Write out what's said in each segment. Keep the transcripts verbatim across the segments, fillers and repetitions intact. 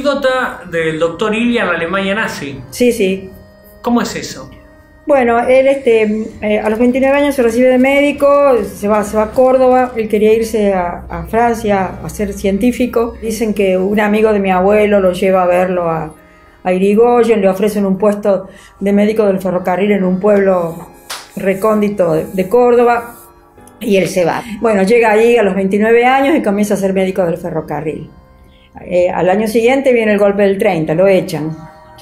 anécdota del doctor Ilia en la Alemania nazi. Sí, sí. ¿Cómo es eso? Bueno, él este, eh, a los veintinueve años se recibe de médico, se va, se va a Córdoba, él quería irse a, a Francia a ser científico. Dicen que un amigo de mi abuelo lo lleva a verlo a, a Irigoyen, le ofrecen un puesto de médico del ferrocarril en un pueblo recóndito de, de Córdoba y él se va. Bueno, llega allí a los veintinueve años y comienza a ser médico del ferrocarril. Eh, al año siguiente viene el golpe del treinta, lo echan.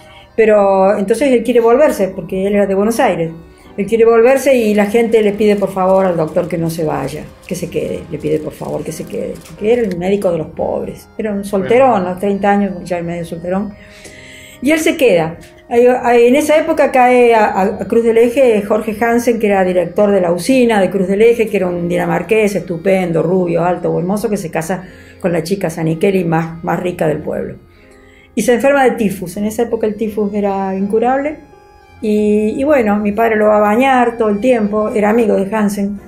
Pero entonces él quiere volverse, porque él era de Buenos Aires. Él quiere volverse y la gente le pide por favor al doctor que no se vaya, que se quede. Le pide por favor que se quede, porque era el médico de los pobres. Era un solterón, a los treinta años, ya medio solterón. Y él se queda. En esa época cae a, a Cruz del Eje Jorge Hansen, que era director de la usina de Cruz del Eje, que era un dinamarqués estupendo, rubio, alto, hermoso, que se casa con la chica Saniceli más, más rica del pueblo. Y se enferma de tifus. En esa época el tifus era incurable. Y, y bueno, mi padre lo va a bañar todo el tiempo. Era amigo de Hansen.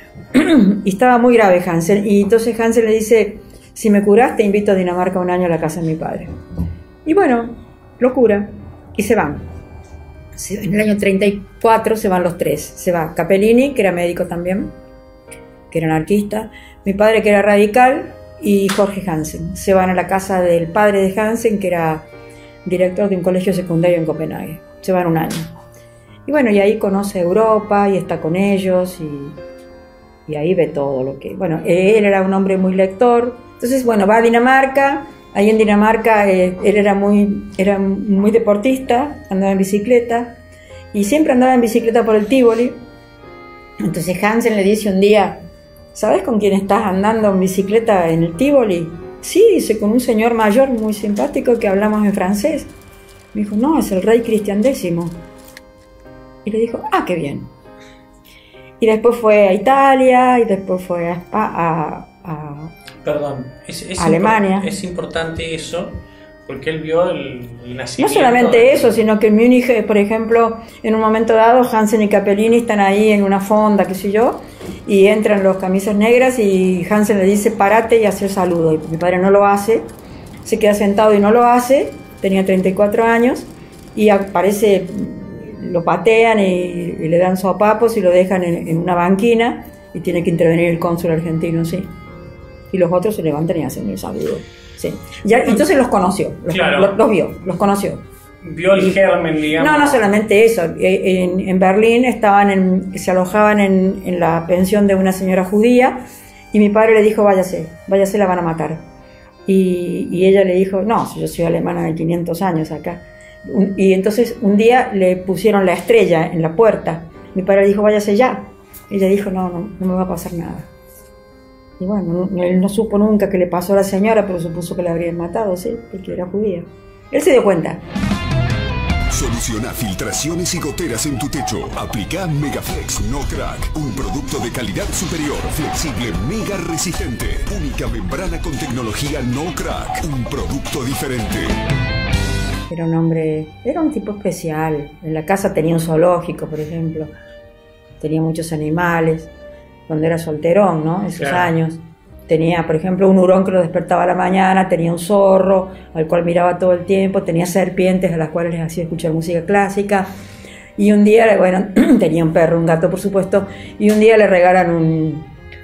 Y estaba muy grave Hansen. Y entonces Hansen le dice, si me curás te invito a Dinamarca un año a la casa de mi padre. Y bueno, lo cura. Y se van. En el año treinta y cuatro se van los tres. Se va Capellini, que era médico también, que era anarquista. Mi padre, que era radical, y Jorge Hansen. Se van a la casa del padre de Hansen, que era director de un colegio secundario en Copenhague. Se van un año. Y bueno, y ahí conoce Europa y está con ellos y, y ahí ve todo lo que... Bueno, él era un hombre muy lector. Entonces, bueno, va a Dinamarca. Ahí en Dinamarca eh, él era muy, era muy deportista, andaba en bicicleta y siempre andaba en bicicleta por el Tívoli. Entonces Hansen le dice un día, ¿sabes con quién estás andando en bicicleta en el Tívoli? Sí, dice, con un señor mayor muy simpático que hablamos en francés. Me dijo, no, es el rey Cristian décimo. Y le dijo, ah, qué bien. Y después fue a Italia y después fue a, a, a Perdón, es, es Alemania. Impor es importante eso, porque él vio el, el nacimiento. No solamente eso, sino que en Múnich, por ejemplo, en un momento dado, Hansen y Capellini están ahí en una fonda, qué sé yo, y entran los camisas negras y Hansen le dice, parate y hace el saludo. Y mi padre no lo hace, se queda sentado y no lo hace, tenía treinta y cuatro años, y aparece, lo patean y, y le dan sopapos y lo dejan en, en una banquina, y tiene que intervenir el cónsul argentino, sí. Y los otros se levantan y hacen el saludo. Sí. Ya, entonces los conoció, los, claro. los, los vio, los conoció. Vio el germen, digamos. No, no solamente eso. En, en Berlín estaban en, se alojaban en, en la pensión de una señora judía y mi padre le dijo, váyase, váyase, la van a matar. Y, y ella le dijo, no, yo soy alemana de quinientos años acá. Y entonces un día le pusieron la estrella en la puerta. Mi padre le dijo, váyase ya. Ella dijo, no, no, no me va a pasar nada. Y bueno, no, él no supo nunca qué le pasó a la señora, pero supuso que la habrían matado, sí, porque era judía. Él se dio cuenta. Soluciona filtraciones y goteras en tu techo. Aplica Megaflex No Crack, un producto de calidad superior, flexible, mega resistente. Única membrana con tecnología No Crack, un producto diferente. Era un hombre, era un tipo especial. En la casa tenía un zoológico, por ejemplo. Tenía muchos animales. Cuando era solterón, ¿no? Esos claro. años. Tenía, por ejemplo, un hurón que lo despertaba a la mañana, tenía un zorro al cual miraba todo el tiempo, tenía serpientes a las cuales les hacía escuchar música clásica. Y un día, bueno, tenía un perro, un gato, por supuesto, y un día le regalan un,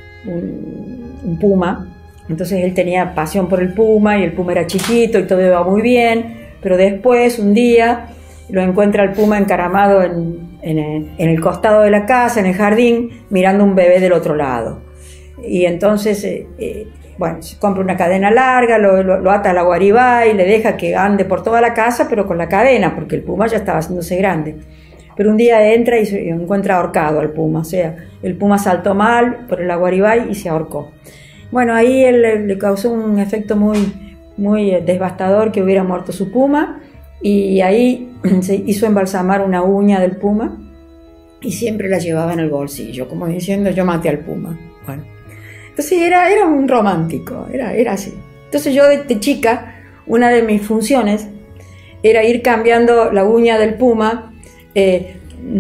un, un puma. Entonces él tenía pasión por el puma y el puma era chiquito y todo iba muy bien, pero después, un día, lo encuentra el puma encaramado en, en, el, en el costado de la casa, en el jardín, mirando un bebé del otro lado. Y entonces, eh, eh, bueno, se compra una cadena larga, lo, lo, lo ata a la guaribá y le deja que ande por toda la casa, pero con la cadena, porque el puma ya estaba haciéndose grande. Pero un día entra y, se, y encuentra ahorcado al puma, o sea, el puma saltó mal por el aguaribay y se ahorcó. Bueno, ahí él le, le causó un efecto muy, muy devastador que hubiera muerto su puma, y ahí se hizo embalsamar una uña del puma y siempre la llevaba en el bolsillo, como diciendo, yo maté al puma. Bueno, entonces era, era un romántico, era, era así. Entonces yo de, de chica, una de mis funciones era ir cambiando la uña del puma eh,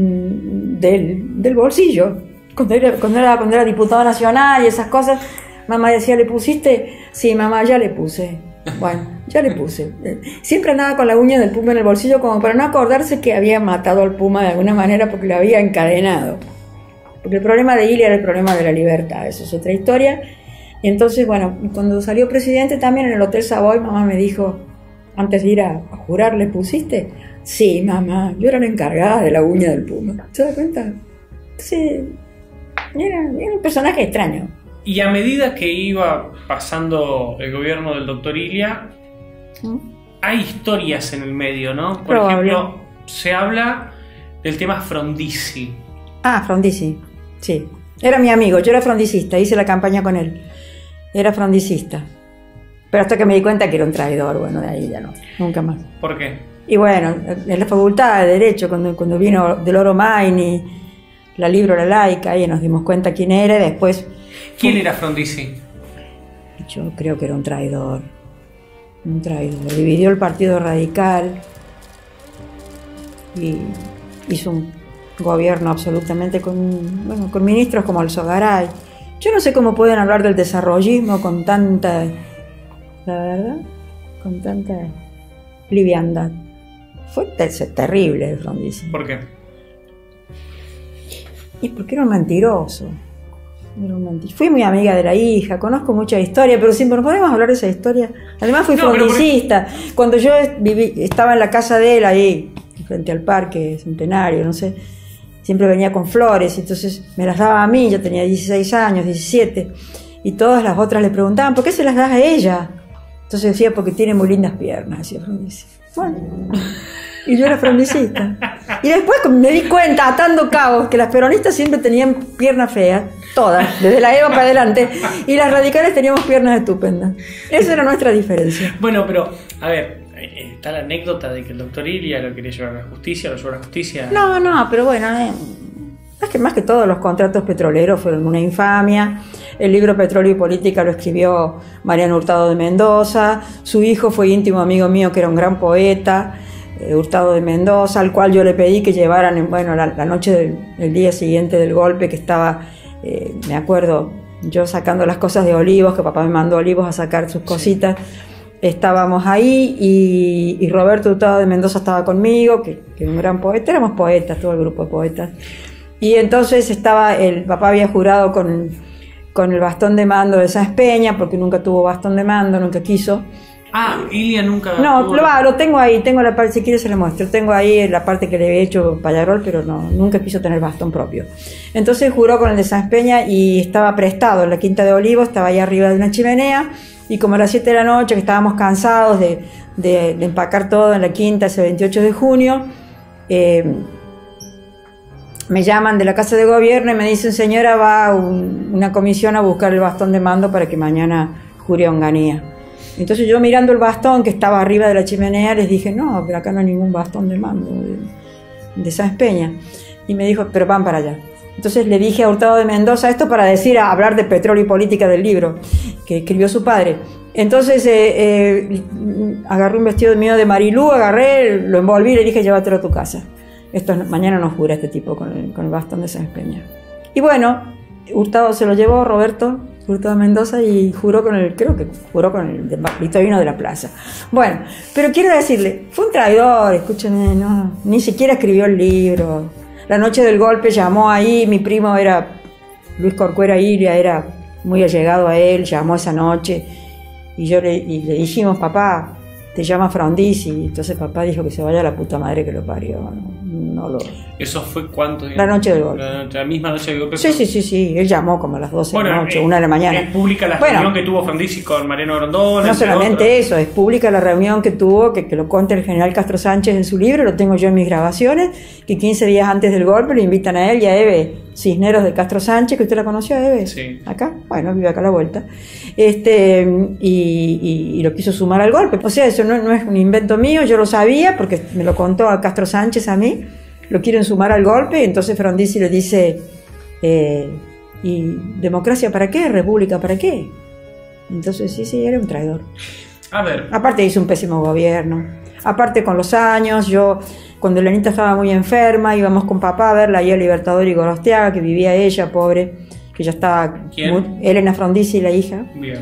del, del bolsillo. Cuando era, cuando, era, cuando era diputado nacional y esas cosas, mamá decía, ¿le pusiste? Sí, mamá, ya le puse. Bueno, Ya le puse. Siempre andaba con la uña del puma en el bolsillo como para no acordarse que había matado al puma de alguna manera porque lo había encadenado. Porque el problema de Ilia era el problema de la libertad, eso es otra historia. Y entonces, bueno, cuando salió presidente también en el Hotel Savoy, mamá me dijo, antes de ir a, a jurar, ¿le pusiste? Sí, mamá, yo era la encargada de la uña del puma. ¿Se da cuenta? Entonces, era, era un personaje extraño. Y a medida que iba pasando el gobierno del doctor Ilia, ¿Mm? hay historias en el medio, ¿no? Por Probable. ejemplo, se habla del tema Frondizi. Ah, Frondizi, sí. Era mi amigo, yo era frondicista, hice la campaña con él. Era frondicista. Pero hasta que me di cuenta que era un traidor, bueno, de ahí ya no, nunca más. ¿Por qué? Y bueno, en la facultad de Derecho, cuando, cuando vino Del Oro Maini, la libro La Laica, ahí nos dimos cuenta quién era, y después... ¿Quién era Frondizi? Yo creo que era un traidor. Un traidor. Dividió el Partido Radical y hizo un gobierno absolutamente con, bueno, con ministros como Alzogaray. Yo no sé cómo pueden hablar del desarrollismo con tanta, la verdad, con tanta liviandad. Fue ter- terrible Frondizi. ¿Por qué? Y porque era un mentiroso. Era un mentiroso. Fui muy amiga de la hija, conozco mucha historia, pero siempre no podemos hablar de esa historia. Además fui no, frondicista. Pero... Cuando yo viví, estaba en la casa de él ahí, frente al Parque Centenario, no sé, siempre venía con flores, entonces me las daba a mí, yo tenía dieciséis años, diecisiete, y todas las otras le preguntaban, ¿por qué se las das a ella? Entonces decía, porque tiene muy lindas piernas, decía Frondizi. Bueno, y yo era frondicista. Y después me di cuenta, atando cabos, que las peronistas siempre tenían piernas feas, todas, desde la Eva para adelante, y las radicales teníamos piernas estupendas. Esa era nuestra diferencia. Bueno, pero, a ver, está la anécdota de que el doctor Ilia lo quería llevar a la justicia, lo llevó a la justicia. No, no, pero bueno, eh, es que más que todos los contratos petroleros fueron una infamia. El libro Petróleo y Política lo escribió Mariano Hurtado de Mendoza. Su hijo fue íntimo amigo mío, que era un gran poeta, eh, Hurtado de Mendoza, al cual yo le pedí que llevaran, en, bueno, la, la noche del el día siguiente del golpe, que estaba, eh, me acuerdo, yo sacando las cosas de Olivos, que papá me mandó a Olivos a sacar sus cositas. Estábamos ahí y, y Roberto Hurtado de Mendoza estaba conmigo, que, que era un gran poeta, éramos poetas, todo el grupo de poetas. Y entonces estaba, el papá había jurado con, con el bastón de mando de Sáenz Peña, porque nunca tuvo bastón de mando, nunca quiso. Ah, Ilia nunca... No, lo, va, lo tengo ahí, tengo la parte, si quieres se lo muestro, tengo ahí la parte que le había hecho Pallarol, pero no, nunca quiso tener bastón propio. Entonces juró con el de Sáenz Peña y estaba prestado en la Quinta de Olivos, estaba ahí arriba de una chimenea, y como a las siete de la noche, que estábamos cansados de, de, de empacar todo en la Quinta ese veintiocho de junio, eh, me llaman de la Casa de Gobierno y me dicen, señora, va un, una comisión a buscar el bastón de mando para que mañana jure a Onganía. Entonces yo, mirando el bastón que estaba arriba de la chimenea, les dije, no, pero acá no hay ningún bastón de mando de, de Sáenz Peña. Y me dijo, pero van para allá. Entonces le dije a Hurtado de Mendoza, esto para decir, a hablar de Petróleo y Política del libro que escribió su padre. Entonces eh, eh, agarré un vestido mío de Marilú, agarré, lo envolví y le dije, llévatelo a tu casa. Esto mañana no jura este tipo con el, con el bastón de Sáenz Peña. Y bueno, Hurtado se lo llevó, Roberto Hurtado de Mendoza, y juró con el, creo que juró con el de Victorino de la Plaza. Bueno, pero quiero decirle, fue un traidor, escúchenme, no, ni siquiera escribió el libro. La noche del golpe llamó ahí, mi primo era Luis Corcuera Ilia, era muy allegado a él, llamó esa noche y yo le, y le dijimos, papá, te llama Frondizi, y entonces papá dijo que se vaya a la puta madre que lo parió. No, no lo... ¿Eso fue cuánto? La noche del golpe. La, la misma noche del golpe. Sí, sí, sí, sí, él llamó como a las doce bueno, de la noche, eh, una de la mañana. Es pública la bueno, reunión que tuvo Frondizi con Mariano Grondona. No solamente eso, es pública la reunión que tuvo, que, que lo cuenta el general Castro Sánchez en su libro, lo tengo yo en mis grabaciones, que quince días antes del golpe lo invitan a él y a Eve Cisneros de Castro Sánchez, que usted la conoció, Eve. Sí. Acá, bueno, vive acá a la vuelta. Este, y, y, y lo quiso sumar al golpe. O sea, eso no, no es un invento mío, yo lo sabía porque me lo contó a Castro Sánchez a mí. Lo quieren sumar al golpe, entonces Frondizi le dice, eh, ¿y democracia para qué? ¿República para qué? Entonces sí, sí, era un traidor. A ver. Aparte hizo un pésimo gobierno. Aparte con los años, yo cuando Elenita estaba muy enferma, íbamos con papá a verla ahí a Libertador y Gorostiaga, que vivía ella, pobre, que ya estaba... ¿Quién? Muy, Elena Frondizi, la hija. Bien.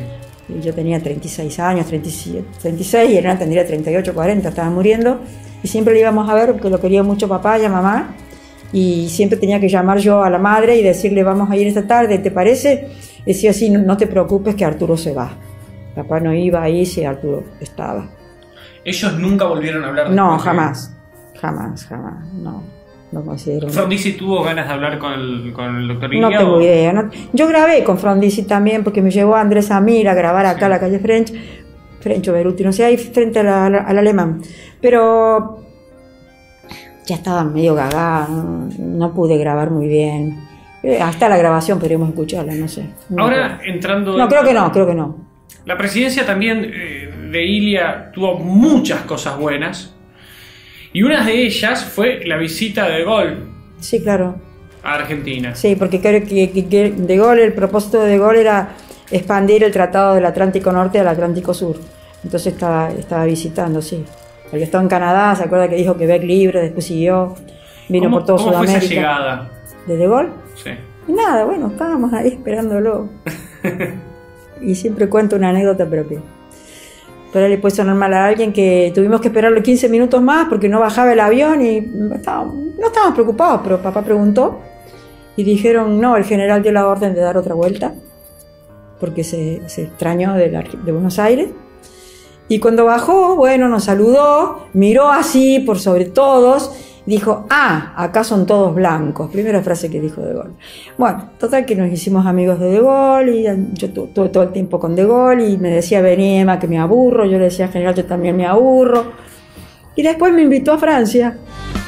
Y yo tenía treinta y seis años, treinta y siete, treinta y seis, y Hernán tendría treinta y ocho, cuarenta, estaba muriendo. Y siempre le íbamos a ver porque lo quería mucho papá y a mamá. Y siempre tenía que llamar yo a la madre y decirle, vamos a ir esta tarde, ¿te parece? Decía así, no, no te preocupes que Arturo se va. Papá no iba ahí si Arturo estaba. ¿Ellos nunca volvieron a hablar? No, jamás, jamás, jamás, no, no considero. ¿Frondizi tuvo ganas de hablar con el, con el doctor Ilia? No tengo o... idea. No, yo grabé con Frondizi también porque me llevó Andrés Amir a grabar acá sí. a la calle French, French o Beruti, no sé, ahí frente al al Alemán. Pero ya estaba medio gaga, no, no pude grabar muy bien. Hasta la grabación podríamos escucharla, no sé. No Ahora, creo. entrando... No, creo que no, creo que no. La presidencia también eh, de Ilia tuvo muchas cosas buenas. Y una de ellas fue la visita de De Gaulle. Sí, claro. A Argentina. Sí, porque creo que, que, que De Gaulle, el propósito de De Gaulle era expandir el Tratado del Atlántico Norte al Atlántico Sur. Entonces estaba, estaba visitando, sí. Porque estaba en Canadá, se acuerda que dijo Quebec libre, después siguió, vino por todo Sudamérica. ¿Cómo fue esa llegada? ¿De De Gaulle? Sí. Y nada, bueno, estábamos ahí esperándolo. Y siempre cuento una anécdota propia. Pero le puede sonar mal a alguien que tuvimos que esperarlo quince minutos más porque no bajaba el avión y estábamos, no estábamos preocupados, pero papá preguntó y dijeron, no, el general dio la orden de dar otra vuelta porque se, se extrañó de, la, de Buenos Aires. Y cuando bajó, bueno, nos saludó, miró así por sobre todos, dijo, ah, acá son todos blancos. Primera frase que dijo De Gaulle. Bueno, total que nos hicimos amigos de De Gaulle, y yo estuve todo el tiempo con De Gaulle, y me decía, vení Emma, que me aburro, yo le decía, general, yo también me aburro. Y después me invitó a Francia.